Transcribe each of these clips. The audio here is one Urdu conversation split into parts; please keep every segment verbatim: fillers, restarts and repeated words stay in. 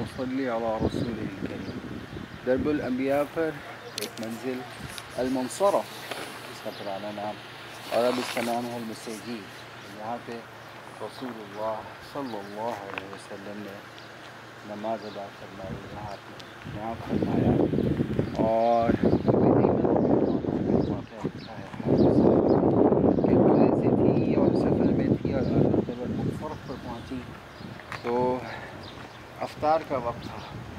وصلی علی رسول الکریم. درب الانبیاء پر ایک منزل المنصرف اس کا پرانا نام، اور اب اس کا نام ہے المسیجید. یہاں پہ رسول اللہ صلی اللہ علیہ وسلم نے نماز ادا فرمائی، یہاں پہ یہاں فرمایا. اور سے تھی اور سفر میں تھی، اور جب المنصرف پر پہنچی تو افطار کا وقت تھا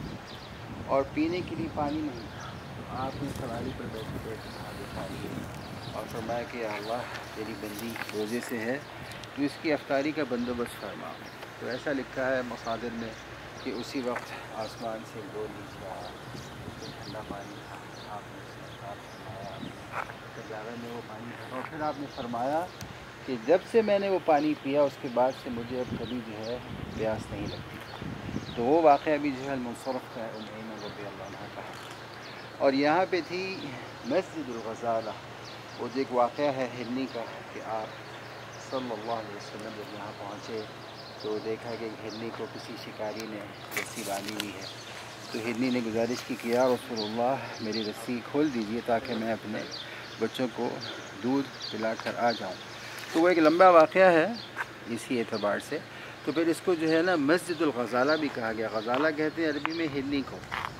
اور پینے کے لیے پانی نہیں تھا. تو آپ نے سواری پر بیٹھے بیٹھے آگے پانی اور فرمایا کہ یا اللہ تیری بندی روزے سے ہے، تو اس کی افطاری کا بندوبست فرما. تو ایسا لکھا ہے مصادر میں کہ اسی وقت آسمان سے دو نیچے آیا، اس میں ٹھنڈا پانی تھا. آپ نے اس میں افطار فرمایا، سجادہ میں وہ پانی تھا، اور پھر آپ نے فرمایا کہ جب سے میں نے وہ پانی پیا اس کے بعد سے مجھے اب کبھی جو ہے پیاس نہیں لگتی. تو وہ واقعہ بھی جو ہے المنصرف کا ہے، ام ایمن رضی اللہ عنہ کا. اور یہاں پہ تھی مسجد الغزالہ. وہ جو ایک واقعہ ہے ہرنی کا کہ آپ صلی اللہ علیہ وسلم جب یہاں پہنچے تو دیکھا کہ ہرنی کو کسی شکاری نے رسی باندھی ہوئی ہے. تو ہرنی نے گزارش کی کہ یا رسول اللہ میری رسی کھول دیجئے تاکہ میں اپنے بچوں کو دودھ پلا کر آ جاؤں. تو وہ ایک لمبا واقعہ ہے اسی اعتبار سے. تو پھر اس کو جو ہے نا مسجد الغزالہ بھی کہا گیا. غزالہ کہتے ہیں عربی میں ہرنی کو.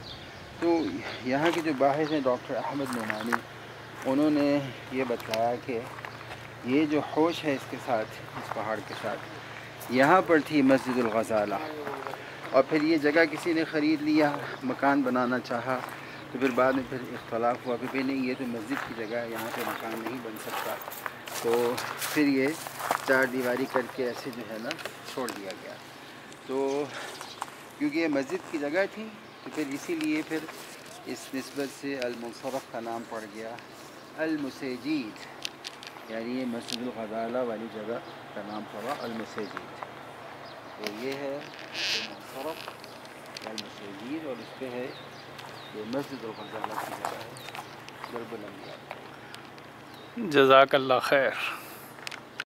تو یہاں کے جو باحث ہیں ڈاکٹر احمد نعمانی، انہوں نے یہ بتلایا کہ یہ جو حوش ہے اس کے ساتھ، اس پہاڑ کے ساتھ، یہاں پر تھی مسجد الغزالہ. اور پھر یہ جگہ کسی نے خرید لیا، مکان بنانا چاہا، تو پھر بعد میں پھر اختلاف ہوا کہ بھئی نہیں یہ تو مسجد کی جگہ ہے، یہاں پہ مکان نہیں بن سکتا. تو پھر یہ چار دیواری کر کے ایسے جو ہے نا چھوڑ دیا گیا. تو کیونکہ یہ مسجد کی جگہ تھی تو پھر اسی لیے پھر اس نسبت سے المنصرف کا نام پڑ گیا المسیجید، یعنی یہ مسجد الغزالہ والی جگہ کا نام پڑا المسیجید. تو یہ ہے المنصرف المسیجید، اور اس پہ ہے یہ مسجد الغزالہ کی جگہ ہے درب الانبیاء. جزاک اللہ خیر.